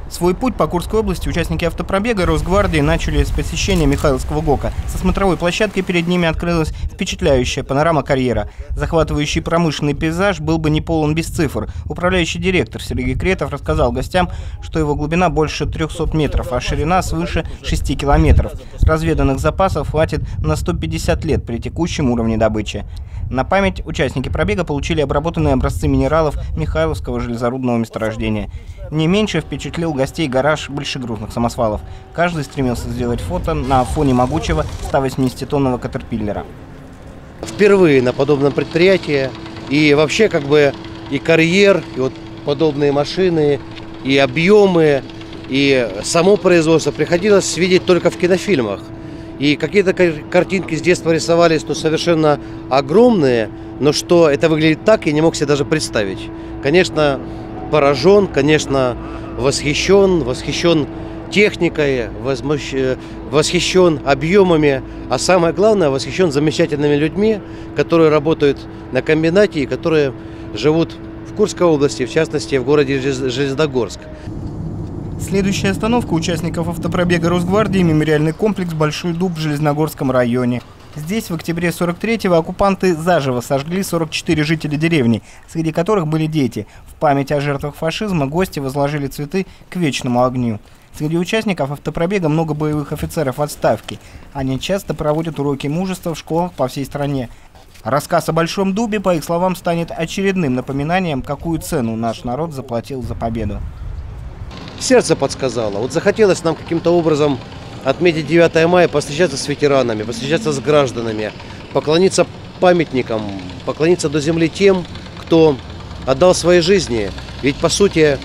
Свой путь по Курской области участники автопробега Росгвардии начали с посещения Михайловского ГОКа. Со смотровой площадкой перед ними открылась впечатляющая панорама карьера. Захватывающий промышленный пейзаж был бы не полон без цифр. Управляющий директор Сергей Кретов рассказал гостям, что его глубина больше 300 метров, а ширина свыше 6 километров. Разведанных запасов хватит на 150 лет при текущем уровне добычи. На память участники пробега получили обработанные образцы минералов Михайловского железорудного месторождения. Не меньше впечатлил гостей гараж большегрузных самосвалов. Каждый стремился сделать фото на фоне могучего 180-тонного катерпиллера. Впервые на подобном предприятии, и вообще и карьер, и вот подобные машины, и объемы, и само производство приходилось видеть только в кинофильмах. И какие-то картинки с детства рисовались, но совершенно огромные, но что это выглядит так, я не мог себе даже представить. Конечно, поражен, конечно, восхищен техникой, восхищен объемами, а самое главное, восхищен замечательными людьми, которые работают на комбинате и которые живут в Курской области, в частности, в городе Железногорск. Следующая остановка участников автопробега Росгвардии – мемориальный комплекс «Большой дуб» в Железногорском районе. Здесь в октябре 43-го оккупанты заживо сожгли 44 жителя деревни, среди которых были дети. В память о жертвах фашизма гости возложили цветы к вечному огню. Среди участников автопробега много боевых офицеров в отставке. Они часто проводят уроки мужества в школах по всей стране. Рассказ о Большом дубе, по их словам, станет очередным напоминанием, какую цену наш народ заплатил за победу. Сердце подсказало. Вот захотелось нам каким-то образом отметить 9 мая, повстречаться с ветеранами, повстречаться с гражданами, поклониться памятникам, поклониться до земли тем, кто отдал свои жизни. Ведь, по сути,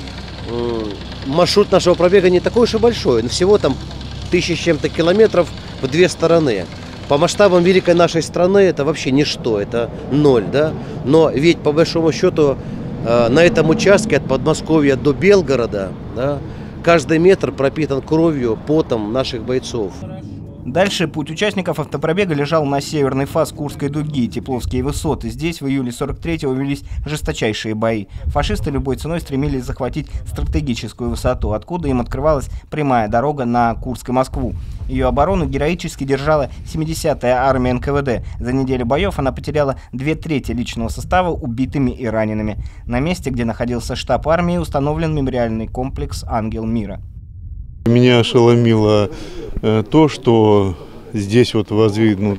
маршрут нашего пробега не такой уж и большой. Всего там 1000 с чем-то километров в две стороны. По масштабам великой нашей страны это вообще ничто, это ноль, да? Но ведь, по большому счету, на этом участке от Подмосковья до Белгорода, да, каждый метр пропитан кровью, потом наших бойцов. Дальше путь участников автопробега лежал на северный фас Курской дуги, Тепловские высоты. Здесь в июле 43-го велись жесточайшие бои. Фашисты любой ценой стремились захватить стратегическую высоту, откуда им открывалась прямая дорога на Курск и Москву. Ее оборону героически держала 70-я армия НКВД. За неделю боев она потеряла 2/3 личного состава убитыми и ранеными. На месте, где находился штаб армии, установлен мемориальный комплекс «Ангел мира». Меня ошеломило то, что здесь вот воздвигнут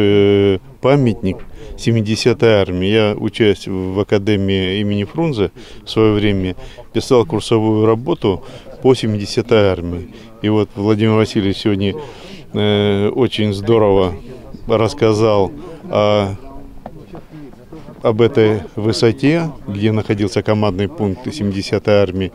памятник 70-й армии. Я, учась в академии имени Фрунзе в свое время, писал курсовую работу по 70-й армии. И вот Владимир Васильевич сегодня очень здорово рассказал об этой высоте, где находился командный пункт 70-й армии,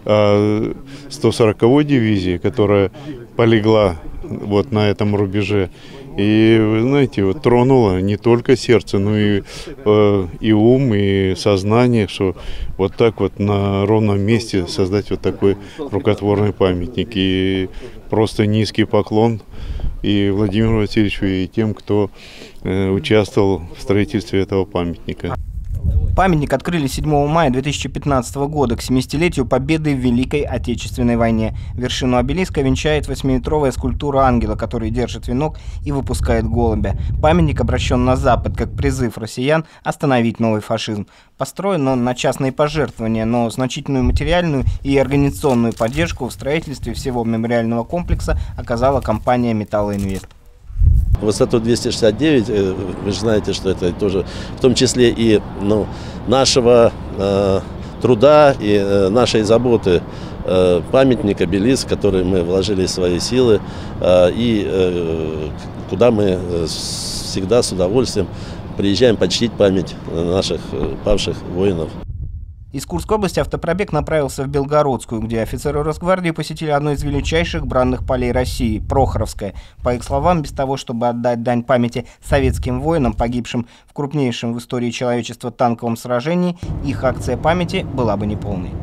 140-й дивизии, которая полегла вот на этом рубеже. И, вы знаете, вот тронуло не только сердце, но и ум, и сознание, что вот так вот на ровном месте создать вот такой рукотворный памятник. И просто низкий поклон и Владимиру Васильевичу, и тем, кто участвовал в строительстве этого памятника. Памятник открыли 7 мая 2015 года, к 70-летию победы в Великой Отечественной войне. Вершину обелиска венчает 8-метровая скульптура ангела, который держит венок и выпускает голубя. Памятник обращен на Запад, как призыв россиян остановить новый фашизм. Построен он на частные пожертвования, но значительную материальную и организационную поддержку в строительстве всего мемориального комплекса оказала компания «Металлоинвест». Высоту 269, вы же знаете, что это тоже в том числе и нашего труда и нашей заботы памятник, обелиск, в который мы вложили свои силы и куда мы всегда с удовольствием приезжаем почтить память наших павших воинов. Из Курской области автопробег направился в Белгородскую, где офицеры Росгвардии посетили одно из величайших бранных полей России – Прохоровское. По их словам, без того, чтобы отдать дань памяти советским воинам, погибшим в крупнейшем в истории человечества танковом сражении, их акция памяти была бы неполной.